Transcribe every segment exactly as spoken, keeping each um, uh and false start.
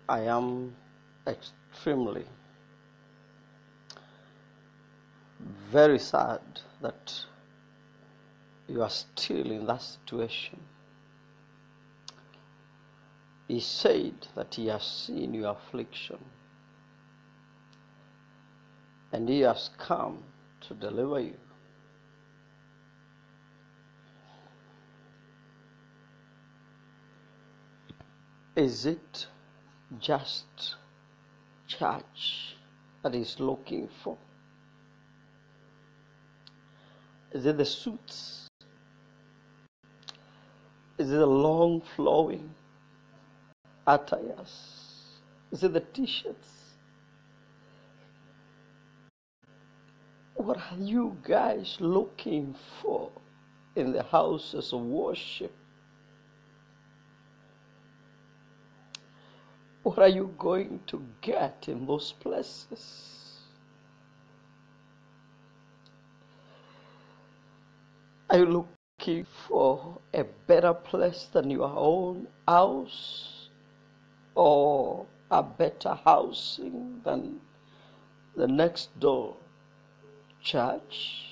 I am extremely very sad that you are still in that situation. He said that he has seen your affliction and he has come to deliver you. Is it just church that he's looking for? Is it the suits? Is it the long flowing attires? Is it the t-shirts? What are you guys looking for in the houses of worship? What are you going to get in those places? Are you looking for a better place than your own house, or a better housing than the next door church?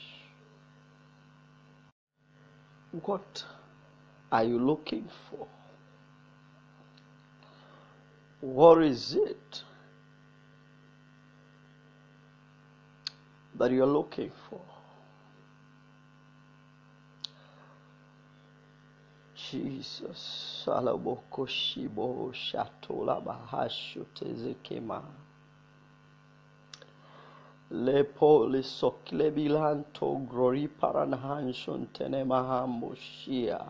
What are you looking for? What is it that you're looking for? Jesus, Salaboko Shibo Shatola Bahashu Tezekema Lepoli Sokle Bilanto Glory Paranhanshon Tenemahambo Shia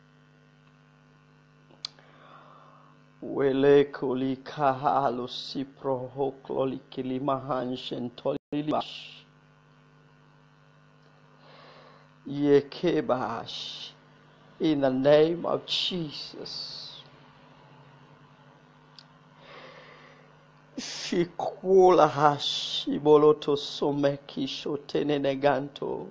Wele Koli Kahalo Sipro Hokloli Kilimahanshen Tolibash Yekebash. In the name of Jesus. Shikula hashiboloto someki shotene neganto.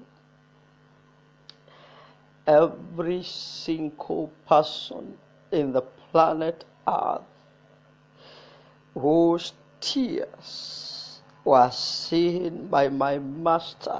Every single person in the planet Earth whose tears were seen by my Master,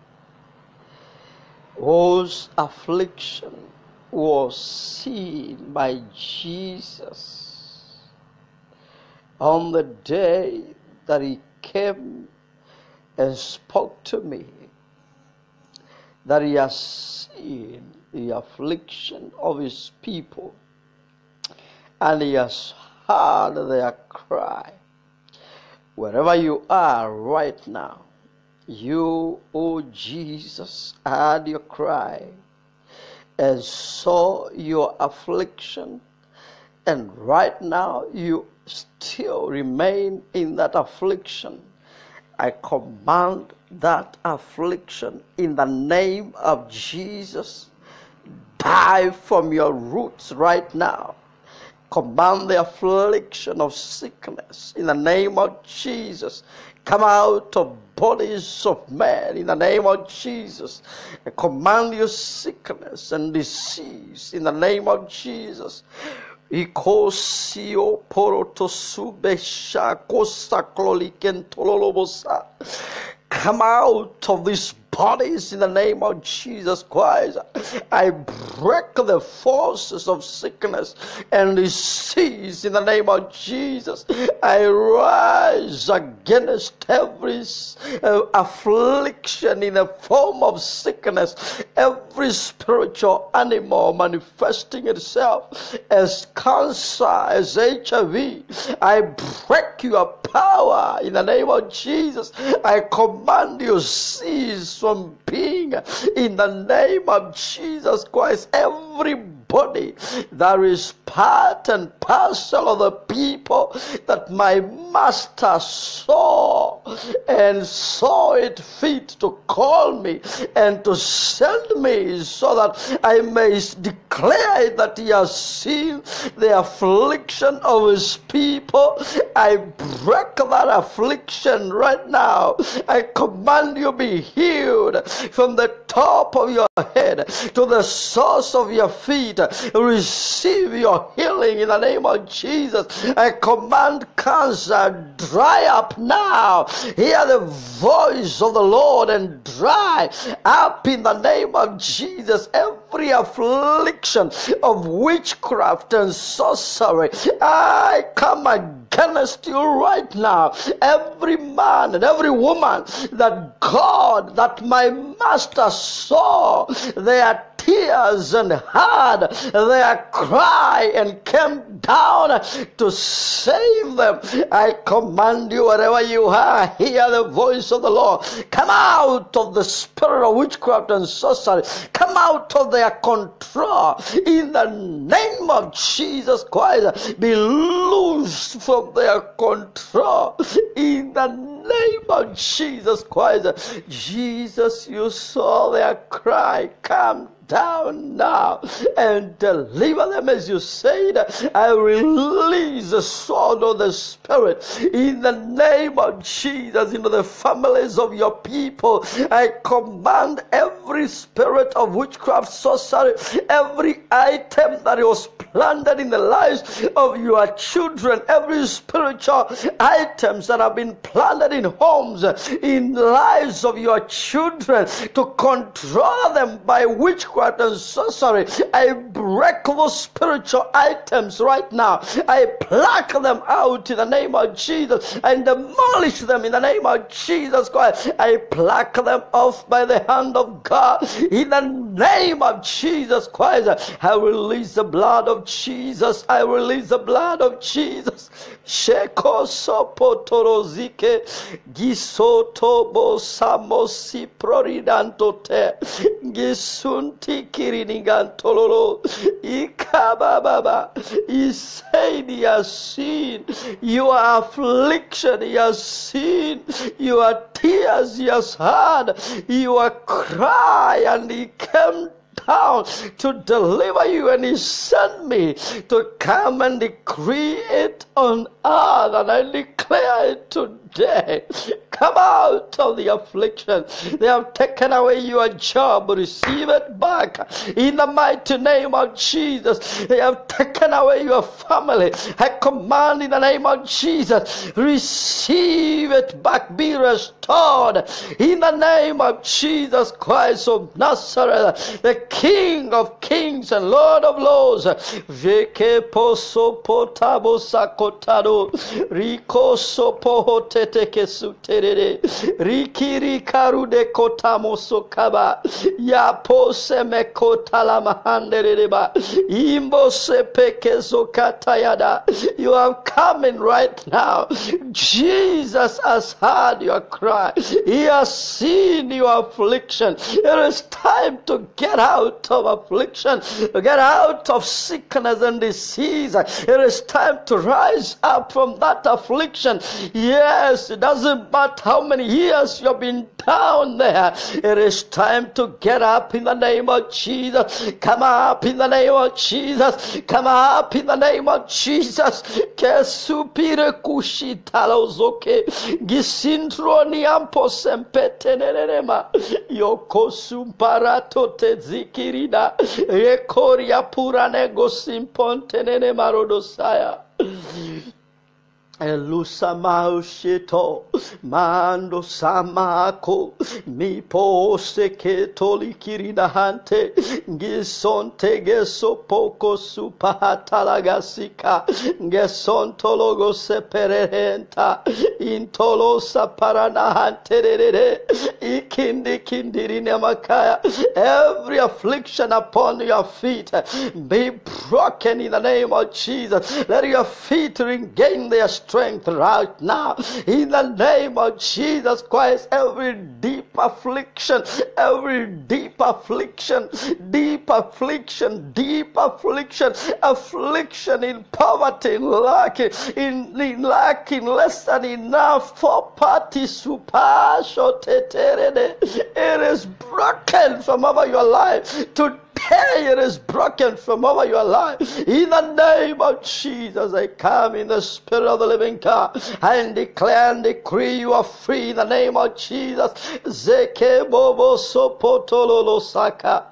whose affliction was seen by Jesus on the day that he came and spoke to me, that he has seen the affliction of his people and he has heard their cry. Wherever you are right now, you, oh Jesus, heard your cry and saw your affliction, and right now you still remain in that affliction. I command that affliction in the name of Jesus, die from your roots right now. Command the affliction of sickness in the name of Jesus. Come out of bodies of men in the name of Jesus. I command your sickness and disease in the name of Jesus. Ikosio porotosube shakosa klolikentololobosa. Come out of these bodies in the name of Jesus Christ. I break the forces of sickness and disease in the name of Jesus. I rise against every uh, affliction in the form of sickness, every spiritual animal manifesting itself as cancer, as H I V. I break your power in the name of Jesus. I command you cease from being in the name of Jesus Christ. Everybody that is part and parcel of the people that my Master saw and saw it fit to call me and to send me so that I may declare that he has seen the affliction of his people. I break that affliction right now. I command you be healed from the top of your head to the source of your feet. Receive your healing in the name of Jesus. I command cancer, dry up now. Hear the voice of the Lord and dry up in the name of Jesus. Every affliction of witchcraft and sorcery, I come against you right now. Every man and every woman that God, that my master saw their tears and heard their cry and came down to save them, I command you, wherever you are, hear the voice of the Lord. Come out of the spirit of witchcraft and sorcery. Come out of their control in the name of Jesus Christ. Be loosed from their control in the name of Jesus Christ. Jesus, you saw their cry. Come down now and deliver them, as you said. I release the sword of the Spirit in the name of Jesus into the families of your people. I command every spirit of witchcraft, sorcery, every item that was planted in the lives of your children, every spiritual items that have been planted in homes, in lives of your children, to control them by witchcraft and sorcery. I break those spiritual items right now. I pluck them out in the name of Jesus and demolish them in the name of Jesus Christ. I pluck them off by the hand of God in the name of Jesus Christ. I release the blood of Jesus. I release the blood of Jesus. Sheko sopotorozike gisotobo samosi proridantote gisunti kirinigantololo ikababa. He said he has seen your affliction, he has seen your tears, he has heard your cry, and he came down to deliver you, and he sent me to come and decree it on earth, and I declare it today. Come out of the affliction. They have taken away your job. Receive it back in the mighty name of Jesus. They have taken away your family. I command in the name of Jesus, receive it back. Be restored in the name of Jesus Christ of Nazareth, the King of kings and Lord of lords. Veke poso potabo sakotado riko sopo tete kesutere rikiri karude kotamo sokaba ya pose mekotala mahandereba imbo sepeke zokatayada. You are coming right now. Jesus has heard your cry. He has seen your affliction. It is time to get out of affliction, to get out of sickness and disease. It is time to rise up from that affliction. Yes, it doesn't matter how many years you've been down there. It is time to get up in the name of Jesus. Come up in the name of Jesus. Come up in the name of Jesus. Kesupire kushitalozoke gisintroni ampo sempetenerema yoko sumparato tezikirida rekoria puranego simpontenene marodosaya. Elusa mausheto mando samako mi pose ke toli kirida hante gisonte geso poko supatalagasika gesontologo seperenta intolosa parana hante ikindi kindirine makaya. Every affliction upon your feet be broken in the name of Jesus. Let your feet regain their strength strength right now. In the name of Jesus Christ, every deep affliction, every deep affliction, deep affliction, deep affliction, affliction in poverty, in lack, in, in lack, in less than enough for party super, it is broken from over your life. Today it is broken from over your life. In the name of Jesus, I come in the Spirit of the living God and declare and decree you are free in the name of Jesus. Zeke bobo sopotolo saka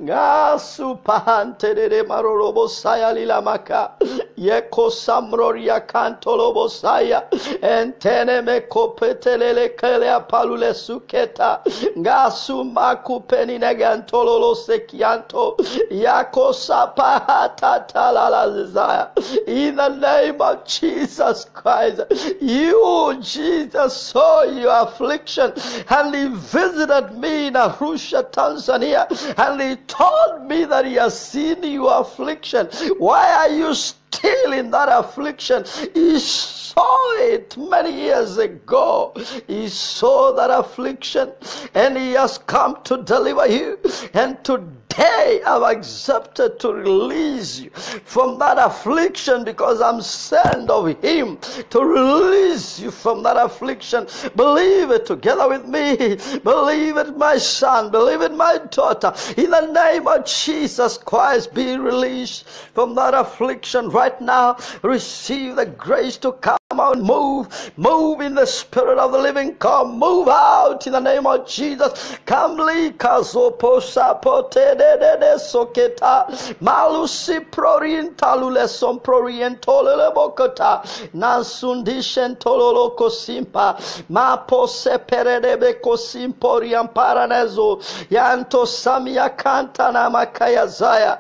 gasu pahante de marorobo saya lilamaka yeko samroria kantolobo saya entene me kopetelele kele apalule suketa gasu makupeni negantolo sekianto yako sapahata talala. In the name of Jesus Christ, you, Jesus, saw your affliction and he visited me in Arusha, Tanzania, and he told me that he has seen your affliction. Why are you still in that affliction? He saw it many years ago. He saw that affliction and he has come to deliver you. And today I've accepted to release you from that affliction because I'm sent of him to release you from that affliction. Believe it together with me. Believe it, my son. Believe it, my daughter. In the name of Jesus Christ, be released from that affliction right now. Receive the grace to come out, move, move in the Spirit of the living God. Move out in the name of Jesus. Kamli kazoposa pote de de de soketa malusi prorientalule son prorientole bokota nasundishen tololo kosimpa ma pose perede kosimporiam paranezo yanto samia kanta na makaya zaya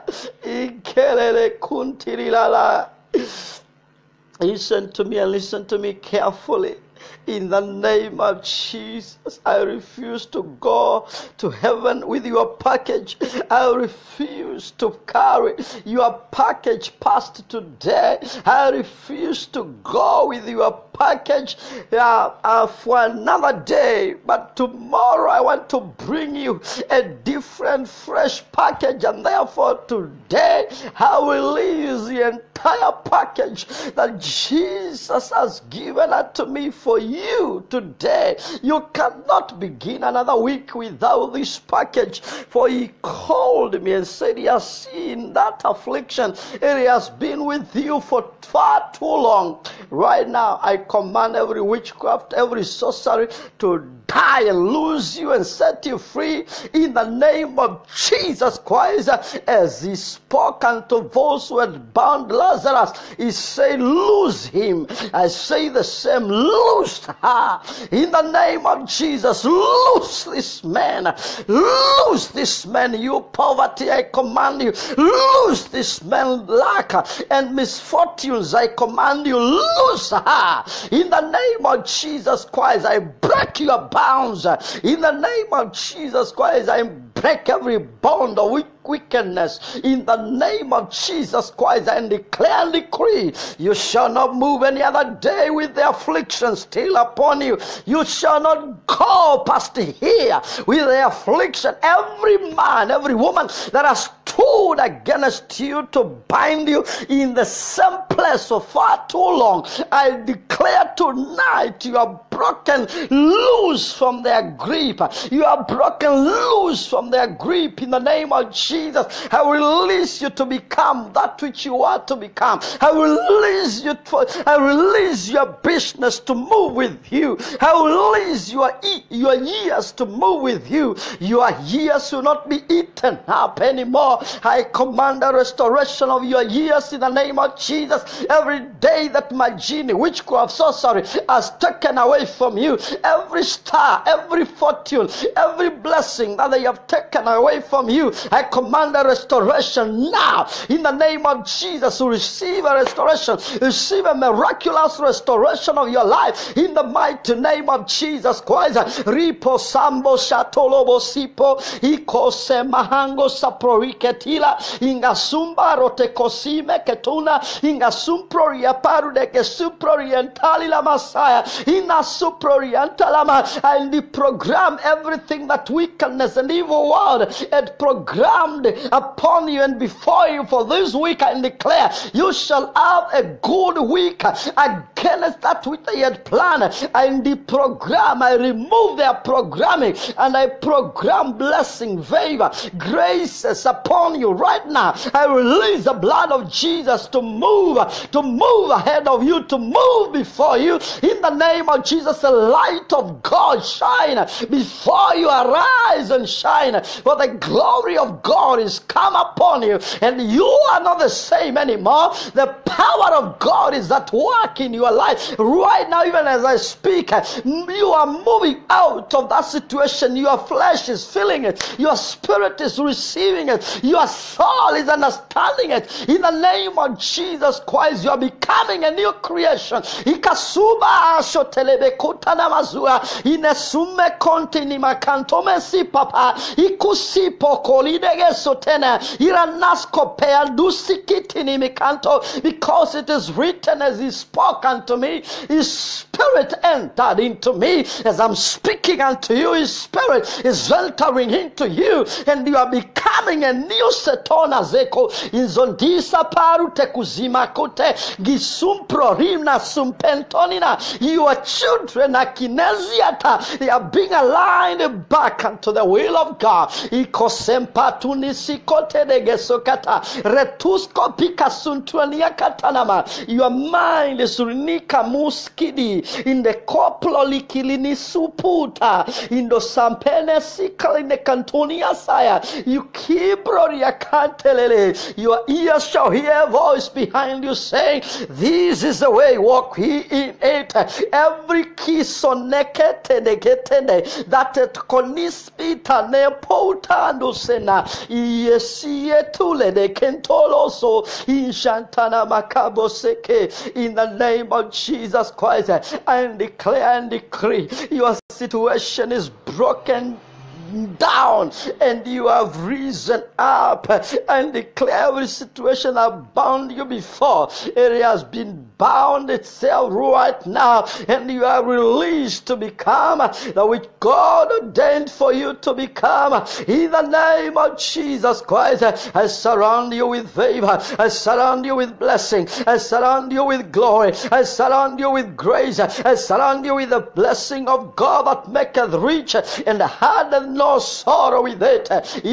ikelele kuntirilala. Listen to me and listen to me carefully. In the name of Jesus, I refuse to go to heaven with your package. I refuse to carry your package past today. I refuse to go with your package uh, uh, for another day. But tomorrow I want to bring you a different, fresh package. And therefore today I will release the entire package that Jesus has given unto me for you today. You cannot begin another week without this package, for he called me and said he has seen that affliction. It has been with you for far too long. Right now I command every witchcraft, every sorcery to die and lose you and set you free in the name of Jesus Christ. As he spoke unto those who had bound Lazarus, he said, lose him. I say the same, loose her in the name of Jesus. Loose this man, loose this man. You poverty, I command you, loose this man. Lack and misfortunes, I command you, loose her in the name of Jesus Christ. I break your bounds in the name of Jesus Christ. I break every bond of wickedness in the name of Jesus Christ, and declare and decree, you shall not move any other day with the affliction still upon you. You shall not go past here with the affliction. Every man, every woman that has stood against you to bind you in the same place for far too long, I declare tonight you are broken loose from their grip. You are broken loose from their grip in the name of Jesus. I will release you to become that which you are to become. I will release you for, I release your business to move with you. I will release your, your years to move with you. Your years will not be eaten up anymore. I command a restoration of your years in the name of Jesus. Every day that my genie, witchcraft, sorcery has taken away from you, every star, every fortune, every blessing that they have taken away from you, I command a restoration now in the name of Jesus. To receive a restoration, receive a miraculous restoration of your life in the mighty name of Jesus Christ. Ripo sambo shatolobo sipo iko se mahango saproriketila ingasumba rote kosime ketuna ingas Sumproria Parudeke Suprorientali la Messiah Ina Suprorientalama, and the program everything that wickedness and evil world had programmed upon you and before you for this week. I declare you shall have a good week against that which they had planned. And the program, I remove their programming and I program blessing, favor, graces upon you right now. I release the blood of Jesus to move, to move ahead of you, to move before you. In the name of Jesus, the light of God shine before you. Arise and shine, for the glory of God is come upon you, and you are not the same anymore. The power of God is at work in your life right now. Even as I speak, you are moving out of that situation. Your flesh is feeling it, your spirit is receiving it, your soul is understanding it. In the name of Jesus Christ, you are becoming a new creation. Ikasuba ashotelebe kutana mazua inesume kontini makantome si papa ikusi pokolidege sotena iranasko peadusikitini mikanto, because it is written, as he spoke unto me, his spirit entered into me. As I'm speaking unto you, his spirit is entering into you, and you are becoming a new setona zeko izondisa parute kuzima kote gisumpro rimna sumpentonina. Your children are kinesiata, they are being aligned back unto the will of God. Ikosempatunisikote de gesokata retusko pikasuntuania katanama. Your mind is unika muskidi in the koplo likilini suputa in the sampene sikali ne kantonia saya. You kibro ya kantelele. Your ears shall hear a voice behind you saying, this is the way, walk ye in it. Every kiss on nekete negetene that it konispita ne potando sena yesie tule de kentoloso in shantana makabo seke. In the name of Jesus Christ, I declare and decree your situation is broken down and you have risen up, and declare every situation that bound you before, it has been bound itself right now, and you are released to become that which God ordained for you to become. In the name of Jesus Christ, I surround you with favor, I surround you with blessing, I surround you with glory, I surround you with grace, I surround you with the blessing of God that maketh rich and addeth no sorrow with it.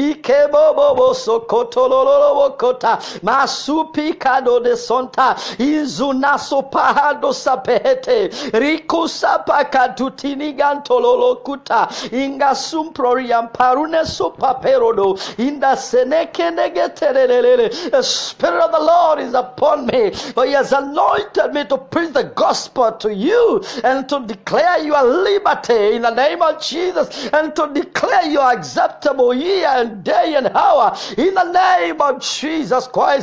Ikebobo sokotololo kota masupi kado de sonta izunaso pahado sapehete rikusa pakatutini gantololo kuta inga sumproriam parune sopaperodo inda seneke negeterelele. The Spirit of the Lord is upon me, for he has anointed me to preach the gospel to you and to declare your liberty in the name of Jesus, and to declare your acceptable year and day and hour in the name of Jesus Christ.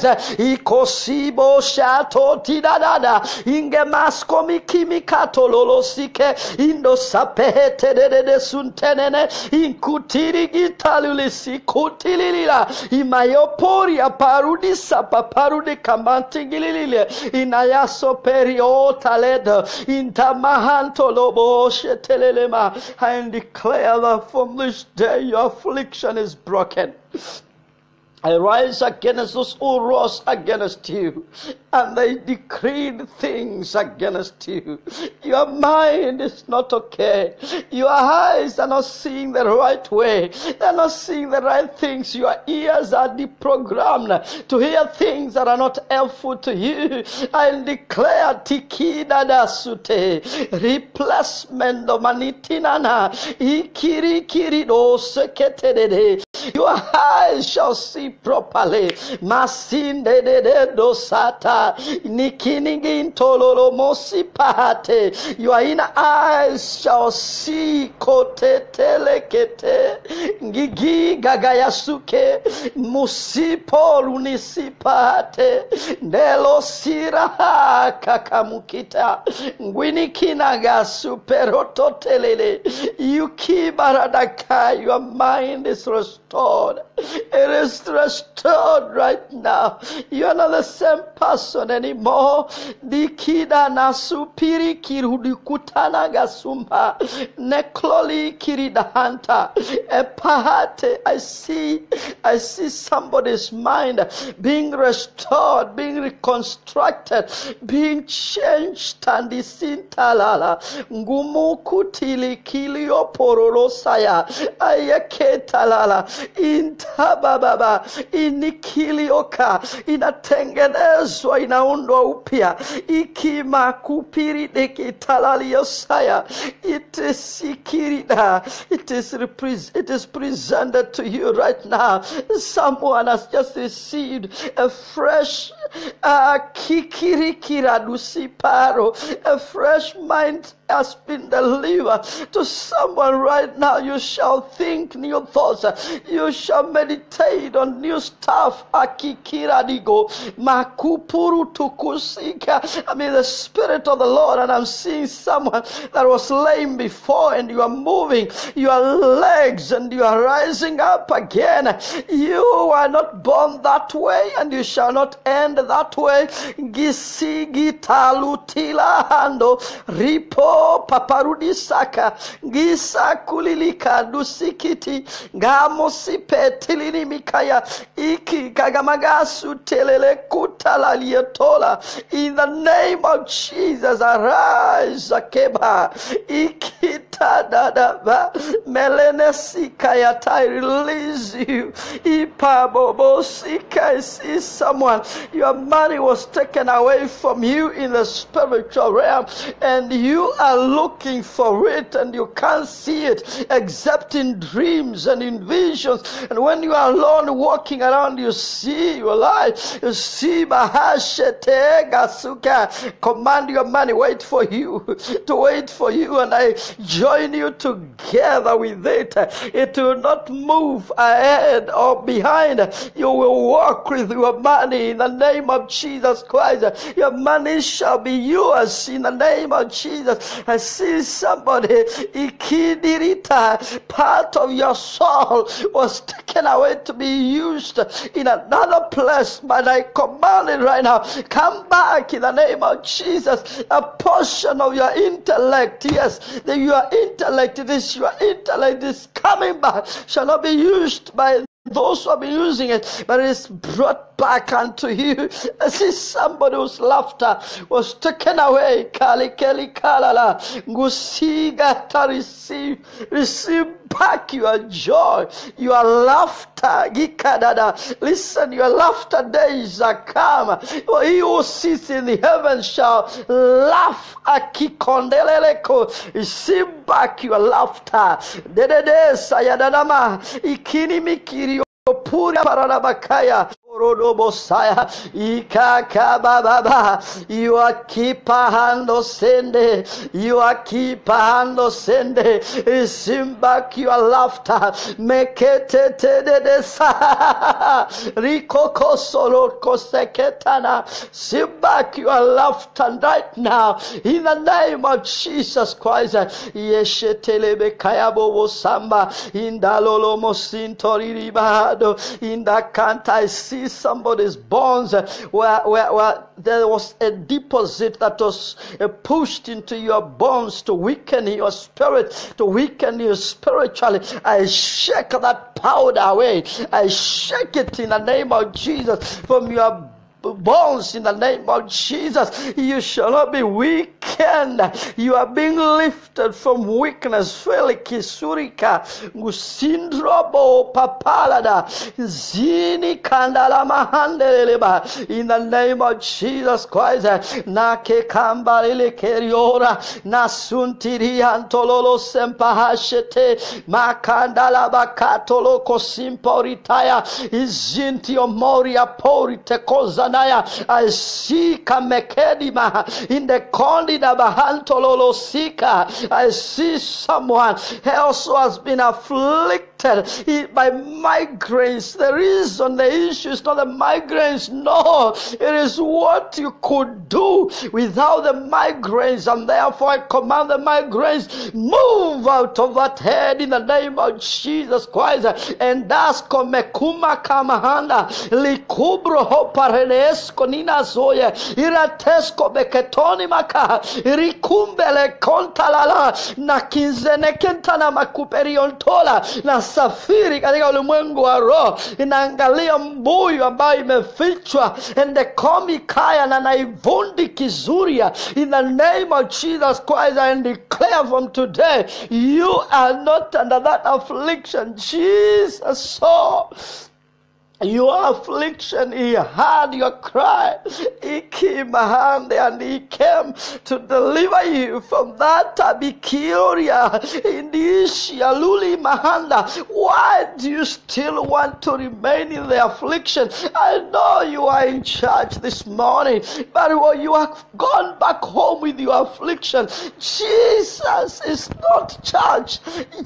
Ikosibo shato tidadada inge masko mikimikato lolosike indo sapehete de de suntenene inkutiri gitalulisi kutililila imayoporia parudisa paparudi kamanti gililile inayaso periota ledo intamahanto lobo shetelelema. I declare that from this day your affliction is broken. I rise against those who rose against you, and they decreed things against you. Your mind is not okay. Your eyes are not seeing the right way. They are not seeing the right things. Your ears are deprogrammed to hear things that are not helpful to you. I declare tikida dasute replacement of manitinana ikiri kiri do sekete. Your eyes shall see properly. Masinde de de dosata nikinigin tololo mosipahate. Your inner eyes shall see kote telekete gigi gagayasuke musipo lunisipahate nelo sira kakamukita ngwinikinaga superoto telele. You keep baradaka. Your mind is restored. It is restored right now. You are not the same person anymore. Dikida nasupiri kirudikutana gasumba. Nekloli kiridahanta. Epahate. I see, I see somebody's mind being restored, being reconstructed, being changed. And isintalala. Ngumu kutili kilio porolosaya. Ayaketalala. Intabababa, inikilioka, inatengenezwa, inaundwa upya, ikima kupiri dekitalaliosaya. It is sikirida. It is repre- it is presented to you right now. Someone has just received a fresh uh, kikirikiradusiparo, a fresh mind has been delivered to someone right now. You shall think new thoughts. You shall meditate on new stuff. Akikiradigo makupuru tukusika. I mean the Spirit of the Lord, and I'm seeing someone that was lame before, and you are moving your legs and you are rising up again. You are not born that way, and you shall not end that way. Gisigitalutilahando hando ripo paparudisaka gisa kulilika dusikiti gamosi tilini mikaya iki kagamagasu telele kutalalietola. In the name of Jesus, arise, Akeba ikita dadaba melenesika. I release you. Ipabobosika. I see someone, your money was taken away from you in the spiritual realm, and you are looking for it, and you can't see it except in dreams and in visions. And when you are alone walking around, you see your life. You see Bahashete Gasuka. Command your money, wait for you, to wait for you, and I join you together with it. It will not move ahead or behind. You will walk with your money in the name of Jesus Christ. Your money shall be yours in the name of Jesus. I see somebody, Ikidirita, part of your soul was taken away to be used in another place, but I command it right now, come back in the name of Jesus. A portion of your intellect, yes, that your intellect, it is your intellect is coming back, shall not be used by those who have been using it, but it is brought back unto you. I see somebody whose laughter was taken away. Kali keli kalala. Ngusiga ta receive, receive back your joy, your laughter. Gikadada. Listen, your laughter days are come. For he who sits in the heavens shall laugh. Akikondeleleko. Receive back your laughter. Dedede sayadadama. Ikini mikiri Pura Paranabakaya, Rodobosaya, Ikakababa, you are keepahando sende, you are keepahando sende, receive back your laughter, make it de sa, Rikoko solo koseketana, receive back your laughter right now, in the name of Jesus Christ. Yeshetelebe Kayabo Samba, Indalolo Mosintori Riba. In that count, I see somebody's bones uh, where, where, where there was a deposit that was uh, pushed into your bones to weaken your spirit, to weaken you spiritually. I shake that powder away. I shake it in the name of Jesus from your bones in the name of Jesus. You shall not be weakened. You are being lifted from weakness. Feliki surika gusindrobo papalada zini kandala mahandeleba in the name of Jesus Christ. Nake kambalile keriora nasuntiri antololo sempahashete makandala bakatolo kosimporitaya izinti omoria porite kozana. I see Kamekedima in the Kondida Bahantololo Sika. I see someone else who has been afflicted afflicted by migraines. The reason, the issue is not the migraines. No, it is what you could do without the migraines. And therefore I command the migraines, move out of that head in the name of Jesus Christ. And das komekuma kamahanda likubro hoparenesko nina zoye iratesko beketoni maka rikumbele kontalala na kinzene kentana makuperiontola na safiri katika ulimwengu wa roho, inaangalia mbuyu ambayo imefichwa ende komi kaya na naivundi kizuria. In the name of Jesus Christ, I declare from today, you are not under that affliction. Jesus saw your affliction, he heard your cry, he came and he came to deliver you from that abicuria in this Luli Mahanda. Why do you still want to remain in the affliction? I know you are in church this morning, but you have gone back home with your affliction. Jesus is not church.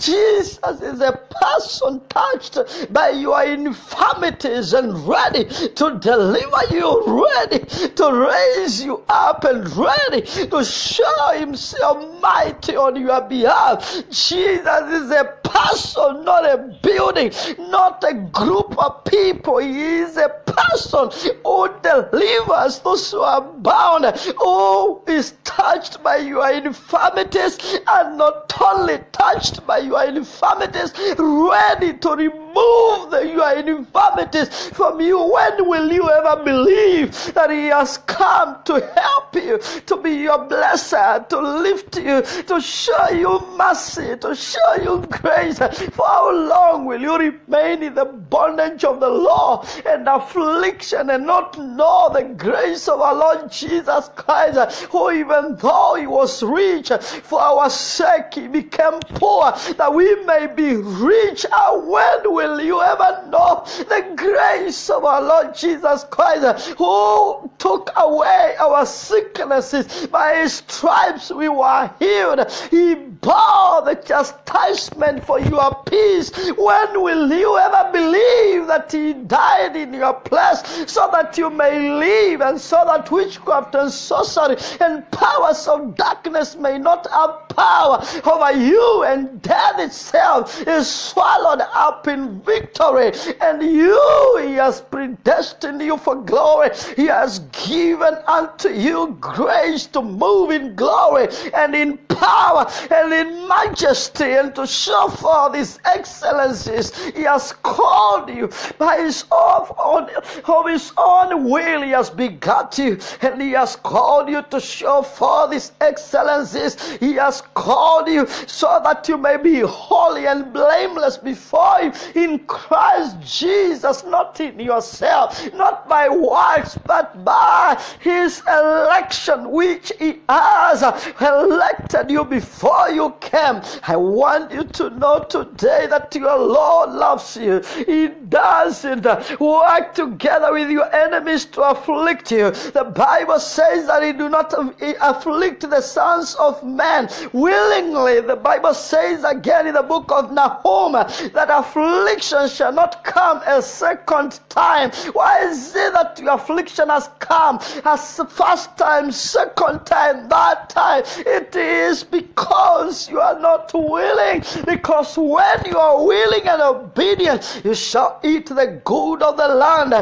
Jesus is a person touched by your infirmity and ready to deliver you, ready to raise you up, and ready to show himself mighty on your behalf. Jesus is a person, not a building, not a group of people. He is a person who delivers those who are bound, who is touched by your infirmities, and not only touched by your infirmities, ready to remove the, your infirmities from you. When will you ever believe that he has come to help you, to be your blesser, to lift you, to show you mercy, to show you grace? For how long will you remain in the bondage of the law and affliction and not know the grace of our Lord Jesus Christ, who even though he was rich, for our sake he became poor, that we may be rich? And when will you ever know the grace of our Lord Jesus Christ, who took away our sicknesses? By his stripes we were healed. He bore the chastisement for your peace. When will you ever believe that he died in your place so that you may live, and so that witchcraft and sorcery and powers of darkness may not have power over you, and death itself is swallowed up in victory? And you, he has predestined you for glory. He has given unto you grace to move in glory and in power and in majesty, and to show forth his excellencies. He has called you by his own, of his own will. He has begot you, and he has called you to show forth his excellencies. He has called you so that you may be holy and blameless before him in Christ Jesus, not in yourself, not by works, but by his election, which he has elected you before you came. I want you to know today that your Lord loves you. He doesn't work together with your enemies to afflict you. The Bible says that he do not afflict the sons of men willingly. The Bible says again in the book of Nahum that affliction shall not come a second time. Why is it that your affliction has come as first time, second time, third time? It is because you are not willing. Because when you are willing and obedient, you shall eat the good of the land.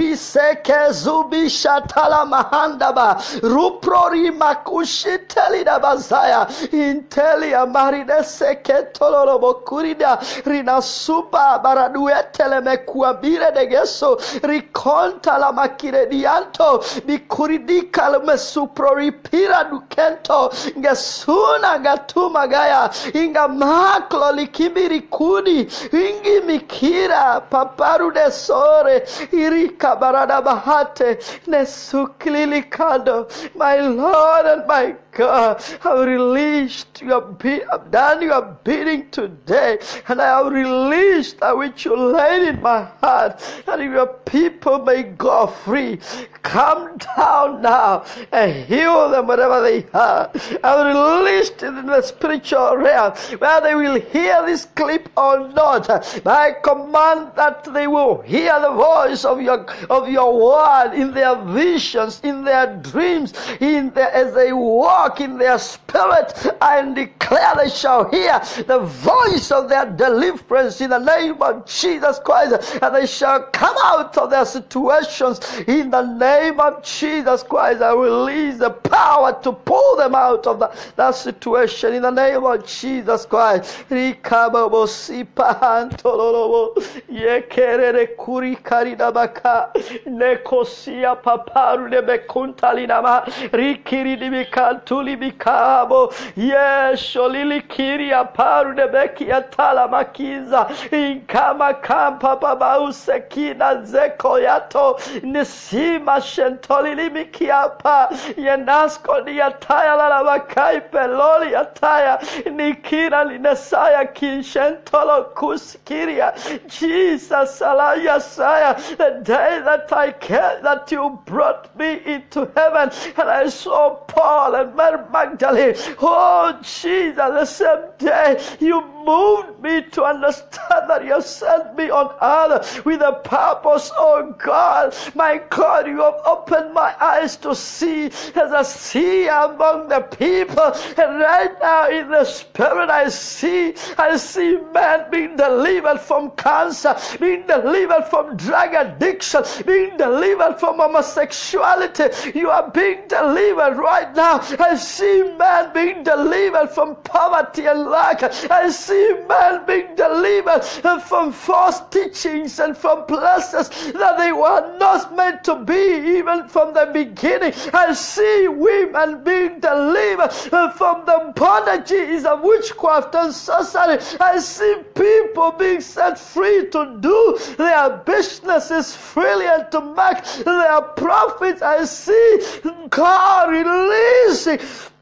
Riseke zubi shatala mahandaba ruprori makushitelida bazaya intelia maride seke toloro bokurida rinasupa baraduetele mekuabire de geso riconta la makire dianto bikuridika mesuproripira dukento ngesuna gatuma gaya inga maklo likibiri kudi ingi mikira paparu de sore irika barada bahate nesuklilikado. My Lord and my God, I've released your bid, I've done your bidding today, and I have released that which you laid in my heart, that your people may go free. Come down now and heal them wherever they are. I've released it in the spiritual realm, where they will hear this clip or not. I command that they will hear the voice of your of your word in their visions, in their dreams, in their, as they walk in their spirit. I declare they shall hear the voice of their deliverance in the name of Jesus Christ, and they shall come out of their situations in the name of Jesus Christ. I release the power to pull them out of the, that situation in the name of Jesus Christ. Nekosia paparu de bekuntalinama rikiri de bikantuli bikabo yesholili kiria paru de bekia tala makiza inkama kampa baba usekina zeko yato nisima shentolili mikiapa yenasko diataya la makai peloli ataya nikira linesaya kinshentolo kuskiria Jesus alaya saya the day that I can, that you brought me into heaven and I saw Paul and Mary Magdalene. Oh Jesus, the same day you moved me to understand that you sent me on earth with a purpose. Oh God, my God, you have opened my eyes to see as I see among the people, and right now in the spirit I see I see men being delivered from cancer, being delivered from drug addiction, being delivered from homosexuality. You are being delivered right now. I see men being delivered from poverty and lack. I see men being delivered from false teachings and from places that they were not meant to be even from the beginning. I see women being delivered from the bondages of witchcraft and sorcery. I see people being set free to do their businesses freely and to make their profits. I see God releasing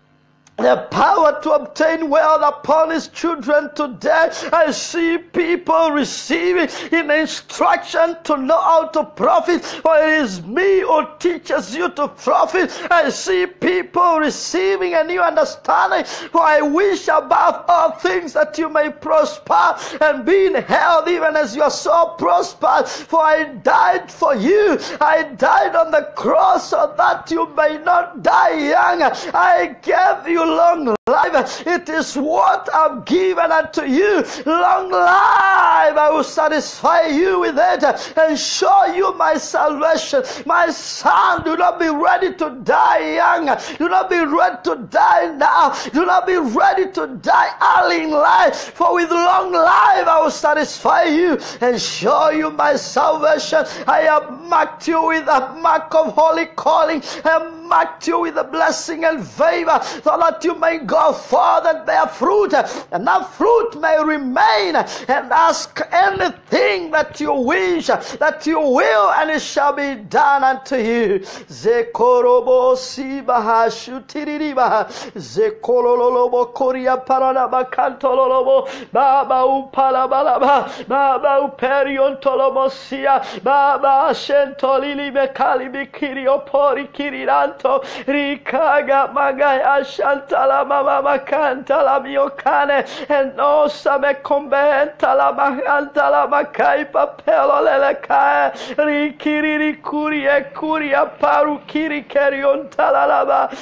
the power to obtain wealth upon his children today. I see people receiving in instruction to know how to profit, for it is me who teaches you to profit. I see people receiving a new understanding, for I wish above all things that you may prosper and be in health even as you are so prospered. For I died for you. I died on the cross so that you may not die young. I gave you long life. It is what I've given unto you. Long life. I will satisfy you with it and show you my salvation. My son, do not be ready to die young. Do not be ready to die now. Do not be ready to die early in life. For with long life I will satisfy you and show you my salvation. I have marked you with a mark of holy calling. I have marked you with a blessing and favor, so that you may go forth and bear fruit, and that fruit may remain. And ask anything that you wish, that you will, and it shall be done unto you. Zekorobo sibaha shutiririba zekololobo koria parana kantololobo baba upalabalaba baba uperiontolomosia baba shentolili bekali bikirio pori kiriranto rikaga magai ashantala mama makantala miokane and no same combentala mahantala makai papelo lelekae rikiri kurie kuria paru kiri keriontala laba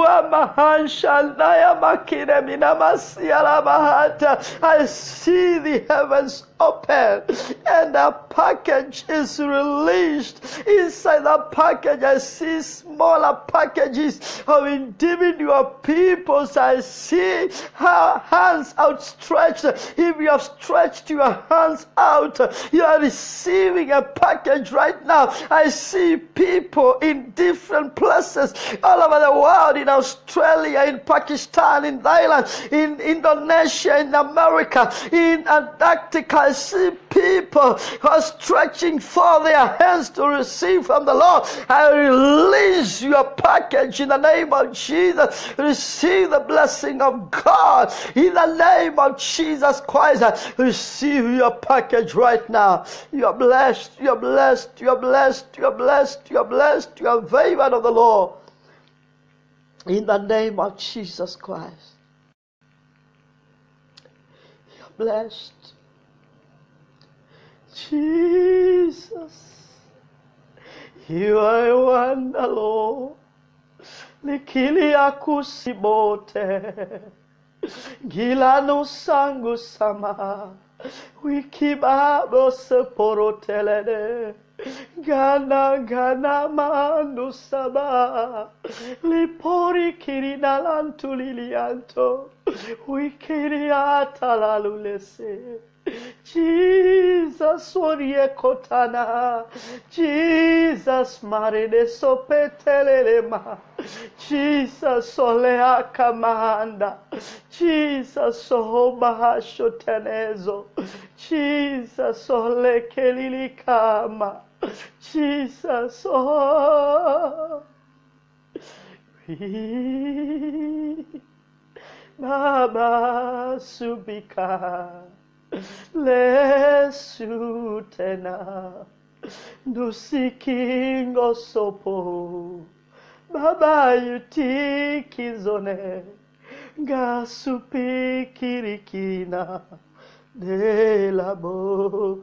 uamahanshandaya makine minamasia labahata. I see the heavens open and a package is released. Inside the package I see smaller packages of individual peoples. I see her hands outstretched. If you have stretched your hands out, you are receiving a package right now. I see people in different places all over the world, in Australia, in Pakistan, in Thailand, in Indonesia, in America, in Antarctica. I see people who are stretching for their hands to receive from the Lord. I release you your package in the name of Jesus. Receive the blessing of God in the name of Jesus Christ. Receive your package right now. You are blessed, you are blessed, you are blessed, you are blessed, you are blessed, you are favored of the Lord. In the name of Jesus Christ. You are blessed. Jesus, you are a wonder, Lord. Likili akusibote, gilano sangu sama, wikibabo seporotelede, gana gana manu saba, lipori kirinalantu lilianto, wikiriata lalulese. Jesus, Orie Kotana, Jesus, Marine Sopetelema, Jesus, Olea Kamanda, Jesus, Obaha Shotenezo, Jesus, Ole Kelilikama, Jesus, oh, Baba Subika. Lesutena Dusikingo sopo Baba yutikizone Gasupi kirikina De labo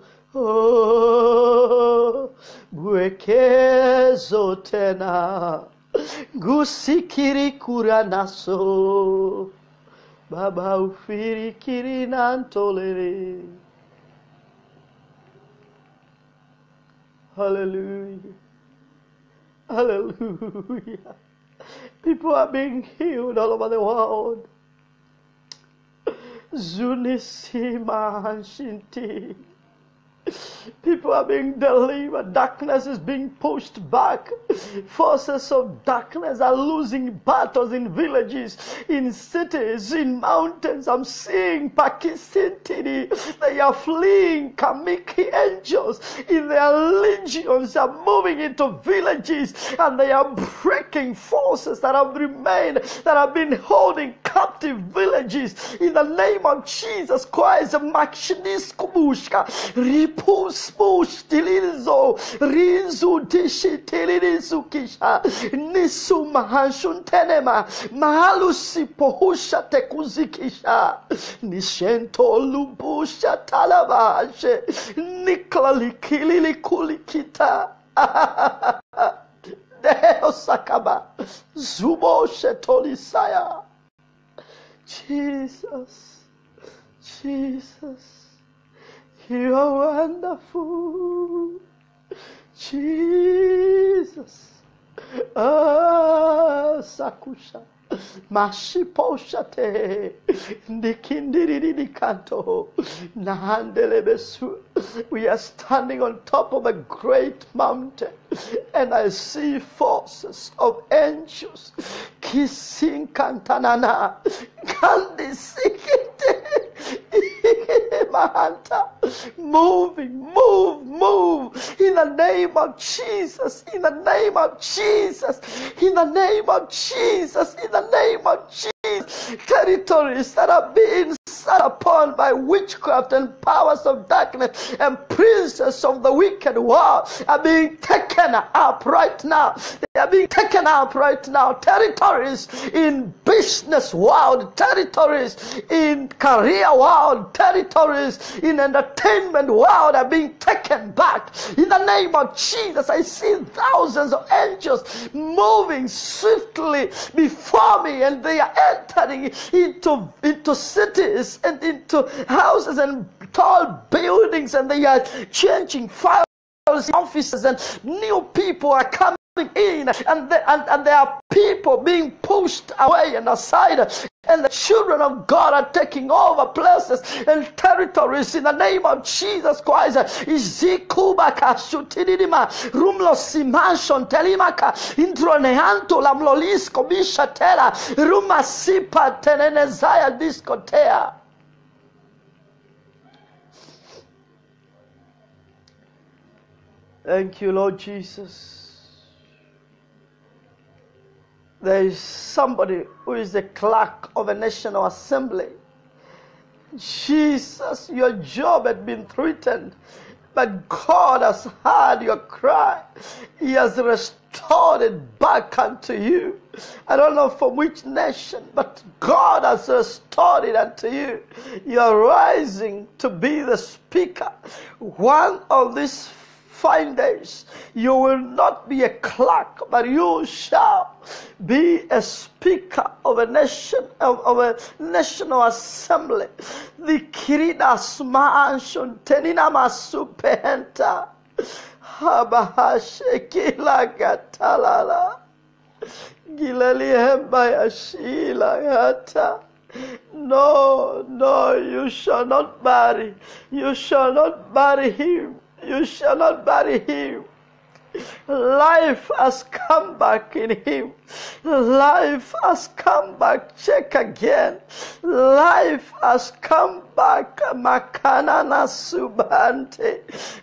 Oh Buekezo tena Gusikiri kuranaso Baba ufiri kirinantolere. Hallelujah. Hallelujah. People are being healed all over the world. Zunisima Hanshinti. People are being delivered. Darkness is being pushed back. Forces of darkness are losing battles in villages, in cities, in mountains. I'm seeing Pakistan. They are fleeing Kamiki angels in their legions. They are moving into villages and they are breaking forces that have remained, that have been holding captive villages. In the name of Jesus Christ, Makshinis Kubushka. Pus push tililizo rizu dishi tililizu kisha nisu mahashun tenema mahalusi pohusha tekuzikisha nishento lubusha talabashe nikla likili likulikita Deo sakaba zubo shetolisaya. Jesus, Jesus, you are wonderful, Jesus. Ah, Sakusha. Mashiposhate. Nikindiririkanto. Nahandelebesu. We are standing on top of a great mountain, and I see forces of angels kissing Kantanana. Kandi sikite. Mahanta. Moving, move, move. In the name of Jesus. In the name of Jesus. In the name of Jesus. In the name of Jesus. Territories that are being set upon by witchcraft and powers of darkness and princes of the wicked world are being taken up right now. They are being taken up right now. Territories in business world, territories in career world, territories in entertainment world are being taken back. In the name of Jesus, I see thousands of angels moving swiftly before me, and they are entering into, into cities and into houses and tall buildings, and they are changing files, offices, and new people are coming in, and, the, and, and there are people being pushed away and aside, and the children of God are taking over places and territories in the name of Jesus Christ. Izikubaka shutiridima rumlo simanshon telimaka introneanto lamlolisko bishatera rumasipa tenenezaya diskotea. Thank you, Lord Jesus. There is somebody who is the clerk of a national assembly. Jesus, your job had been threatened, but God has heard your cry. He has restored it back unto you. I don't know from which nation, but God has restored it unto you. You are rising to be the speaker. One of these fine days, you will not be a clerk, but you shall be a speaker of a nation, of, of a national assembly. The kiridas mansion tenina masupenta habahashe kila gatalala gilali hemba yashila yata. No, no, you shall not marry. You shall not marry him. You shall not bury him. Life has come back in him. Life has come back. Check again. Life has come back. Makanana subante.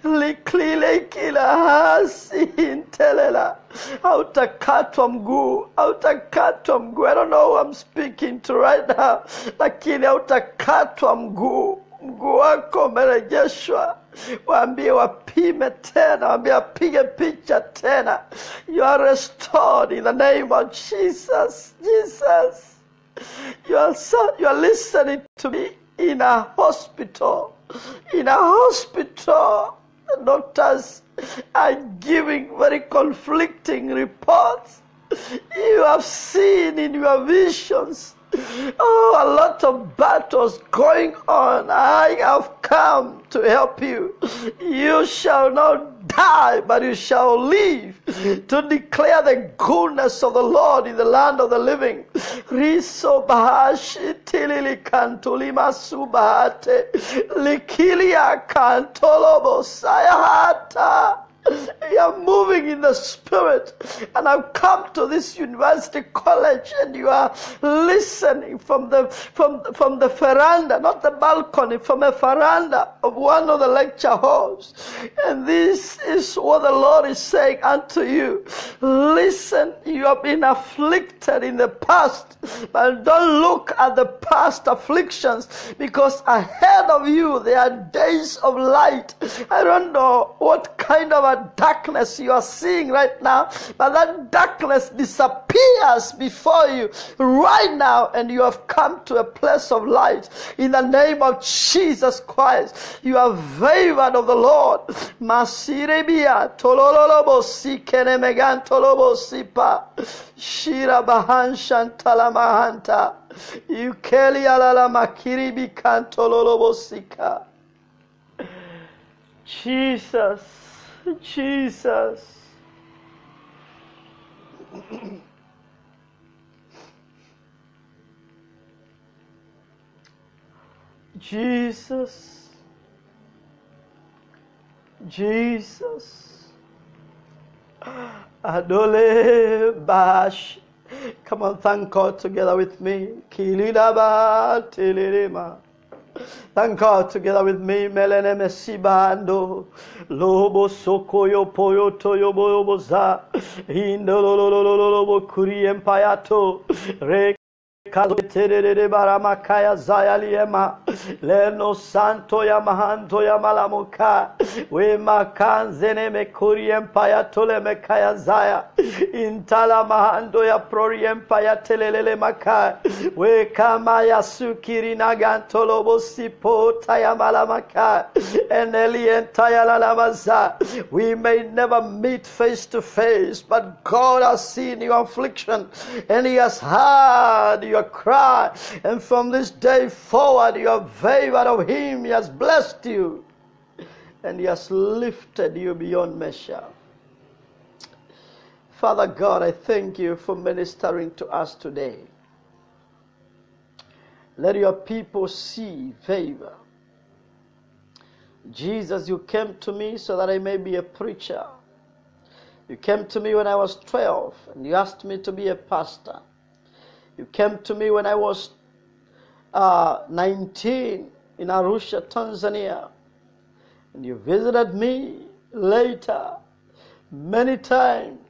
Liklile kila hasi intelela. Hautakatwa mguu. Hautakatwa mguu. I don't know who I'm speaking to right now. Lakini hautakatwa mguu. Mguu wako umerejeshwa. Waambie wapime tena, waambie wapige picha tena. You are restored in the name of Jesus. Jesus. You are, so, you are listening to me in a hospital. In a hospital. The doctors are giving very conflicting reports. You have seen in your visions, oh, a lot of battles going on. I have come to help you. You shall not die, but you shall live to declare the goodness of the Lord in the land of the living. Riso bahashi tilili kantulima subahate likilia kantolobo sayahata. You are moving in the spirit, and I've come to this university college, and you are listening from the from from the veranda, not the balcony, from a veranda of one of the lecture halls. And this is what the Lord is saying unto you. Listen, you have been afflicted in the past, but don't look at the past afflictions, because ahead of you there are days of light. I don't know what kind of a darkness you are seeing right now, but that darkness disappears before you right now, and you have come to a place of light in the name of Jesus Christ. You are favored of the Lord. Masirebia tololobo sikene megan tolobo sipa shira bahan shantala mahanta yukeli alala makiribi kantololobo sika. Jesus, Jesus. Jesus. Jesus. Adole Bash. Come on, thank God together with me. Kilidaba Tilirima. Thank God together with me. Melene mesibando lobo sokoyo poyo toyo boza indo lo lo lo lo lo bo kuri empayato re kazo terere baramakaya zayaliema leno santo ya mahanto ya malamuka we makanzene me kuri empayato le mekaya zaya intala mahando ya prori empayatelele maka we kama ya sukiri nagantolo bosipo taya malamaka eneli entaya lalamaza. We may never meet face to face, but God has seen your affliction and He has heard your cry, and from this day forward you are favored of Him. He has blessed you and He has lifted you beyond measure. Father God, I thank you for ministering to us today. Let your people see favor. Jesus, you came to me so that I may be a preacher. You came to me when I was twelve and you asked me to be a pastor. You came to me when I was uh, nineteen in Arusha, Tanzania. And you visited me later many times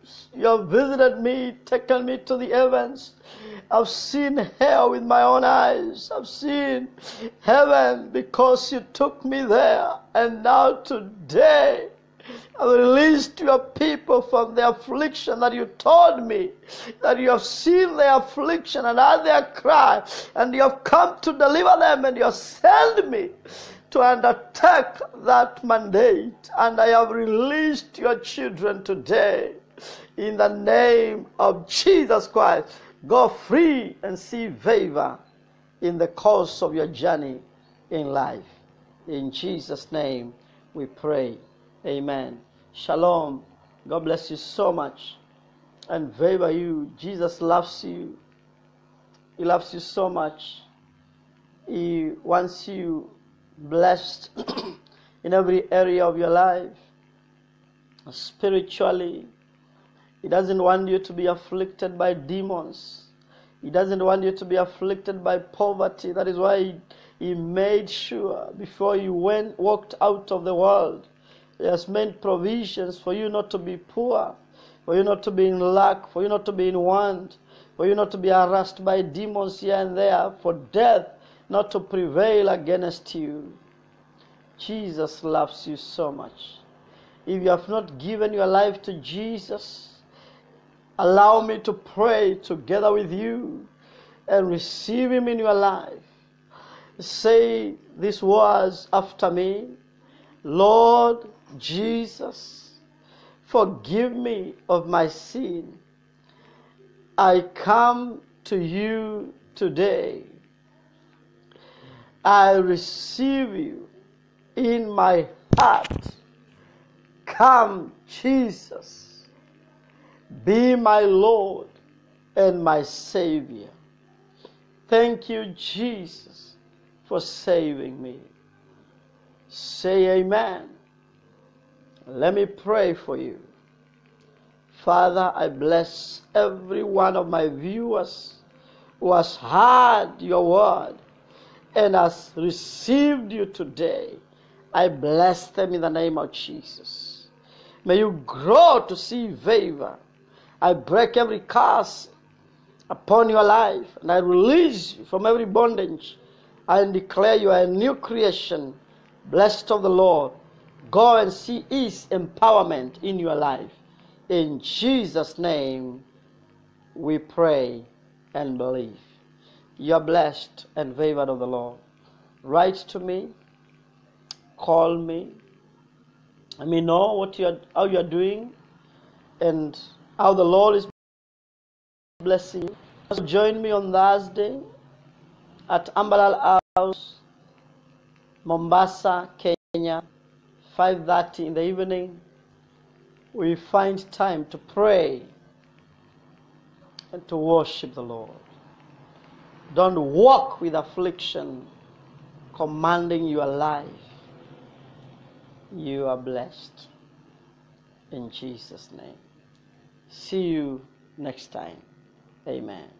You have visited me, taken me to the heavens. I've seen hell with my own eyes. I've seen heaven because you took me there. And now today, I've released your people from the affliction that you told me, that you have seen their affliction and heard their cry, and you have come to deliver them, and you have sent me to undertake that mandate. And I have released your children today in the name of Jesus Christ. Go free and see favor in the course of your journey in life. In Jesus' name we pray. Amen. Shalom. God bless you so much and favor you. Jesus loves you. He loves you so much. He wants you blessed in every area of your life. Spiritually, He doesn't want you to be afflicted by demons. He doesn't want you to be afflicted by poverty. That is why He, he made sure before you went walked out of the world, He has made provisions for you not to be poor, for you not to be in lack, for you not to be in want, for you not to be harassed by demons here and there, for death not to prevail against you. Jesus loves you so much. If you have not given your life to Jesus, allow me to pray together with you and receive Him in your life. Say these words after me. Lord Jesus, forgive me of my sin. I come to you today. I receive you in my heart. Come, Jesus, be my Lord and my Savior. Thank you, Jesus, for saving me. Say amen. Let me pray for you. Father, I bless every one of my viewers who has heard your word and has received you today. I bless them in the name of Jesus. May you grow to see favor. I break every curse upon your life, and I release you from every bondage. I declare you are a new creation, blessed of the Lord. Go and see His empowerment in your life. In Jesus' name, we pray and believe. You are blessed and favored of the Lord. Write to me, call me. Let me know what you are, how you are doing, and how the Lord is blessing you. So join me on Thursday at Ambalal House, Mombasa, Kenya, five thirty in the evening. We find time to pray and to worship the Lord. Don't walk with affliction commanding your life. You are blessed in Jesus' name. See you next time. Amen.